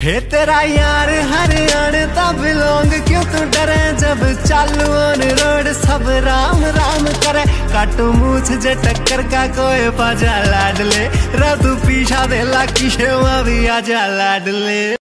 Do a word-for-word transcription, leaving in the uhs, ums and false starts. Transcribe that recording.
हे तेरा यार हरियाणा बिलोंग क्यों तू डरे, जब चालू ऑन रोड सब राम राम करे। काटू मूछ जे टक्कर का कोई पाजा लाडले, रा तू पीछा दे ला किशे भी आजा लाडले।